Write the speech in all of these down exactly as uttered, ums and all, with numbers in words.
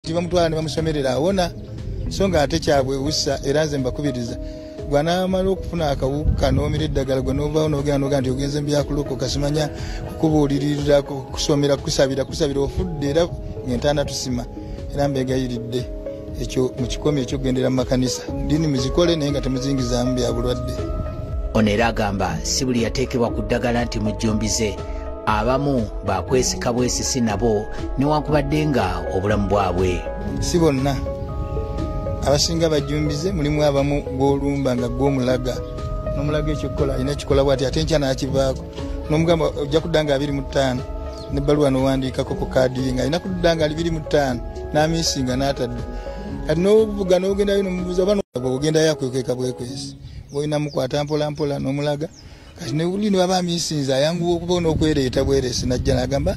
bamutwala ne bamusomerera awona so nga ate kyabwewusa era nze mbakubiriza gwanamala okufuna akawuka n'omira eddagala gwe novaawo n'ogenda noga nti ogenze mbyakulokoka simanya kukubuulirira kusomera kusabira kusabira ofudde era ng'entaana tusima era mbegayiridde ekyo mu kikomi ekyokugendera mu makanisa ddiini muzikole naye nga temuzingizaamu bya bulwadde. Ono era agamba si buli yateekebwa ku ddagala nti mujjumbize, abamu bakwesika bwesisi nabo newankubadde nga obulamu bwabwe. Si bonna abasinga bajjumbize, mulimu abamu gw'olumba nga gw'omulaga n'omulaga ekyokukola alina ekikola bwati ate nkya n'akivaako n'omugamba ojja kudda nga abiri mu ttaano n'ebbaluwa n'owandiikako ku kaadi ye nga alina kudda nga abiri mu ttaano n'amiisinga n'atadde kati n'obuvuga n'ogendayo n'omubuuza oba ogendayo akwekeka bwekwesi bw'olina mukwata mpola mpola n'omulaga kati nebuli ne baba amiisinze ayanguwa okuba n'okwereeta bweresi najja n'agamba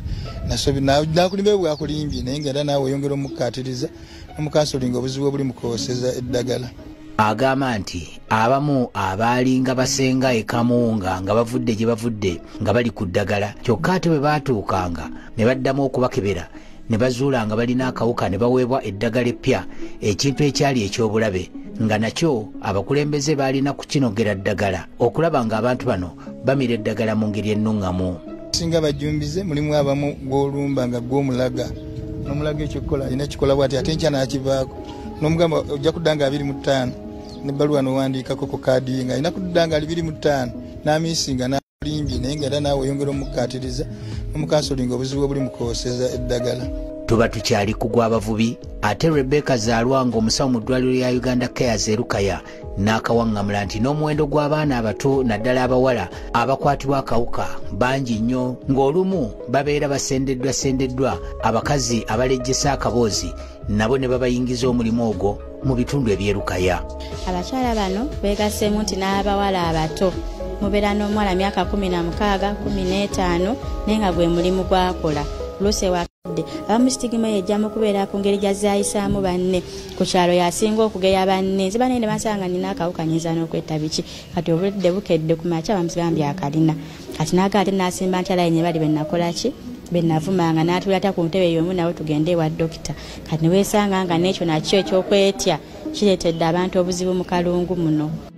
nakulimbe bwakulimbye naye ngenda naawe oyongera omukkaatiriza n'omukansolinga obuzibu obuli mu kwoseza eddagala. Agamba nti abamu abaalinga basenga ekamuwunga nga bavudde gye bavudde nga bali ku ddagala kyokka ate bwe baatuukanga ne baddamu okubakebera ne bazuula nga balina akawuka ne baweebwa eddagala eppya, ekintu ekyali eky'obulabe nga nakyo abakulembeze baalina kukinogera ddagala okulaba ng'abantu bano bamira eddagala mu ngeri ennuŋŋamu. Singa bajjumbize, mulimu abamu gw'olumba nga gw'omulaga n'omulaga ekyokukola alina ekikola bwati ate nkya n'akivaako n'omugamba ojja kudda nga abiri mu ttaano n'ebbaluwa n'owandiikako ku kaadi ye nga alina kudda nga abiri mu ttaano n'amiisinga n'alimbye naye nga era naawe oyongera omukkaatiriza n'omukansolinga obuzibu obuli mu kwoseza eddagala. Tuba tukyali kugwa abavubi ate Rebecca Zalwanga omusawo mu ddwaliro lya Uganda Cares e Lukaya n'akawaŋŋamula nti n'omuwendo gw'abaana abato naddala abawala abakwatibwa akawuka bangi nnyo ng'olumu babeera basendeddwa sendeddwa abakazi abalejjesa akaboozi nabo ne babayingiza omulimu ogwo mu bitundu eby'e Lukaya. Abakyala bano beegaseemu nti n'abawala abato mubeera n'omuwala myaka kumi na mukaaga kumi n'etaano naye nga gwe mulimu gwakola luse wakadde abamu sitigima yejjamu kubeera ku ngeri gyazayisaamu banne ku kyalo yasinga okugeya banne nze banene basanga nina akawuka nyinza n'okwetta biki kati obulwadde bukedde ku makya bamuzigambye akalina kati naagala ate n'asimba nti alayenye bali benakola ki benavumanga n'atulata ku ntebe y'omu nawe tugende ewa dokita kati ne weesanga nga n'ekyo nakyo ekyokwetya kireetedde abantu obuzibu mu kalungu muno.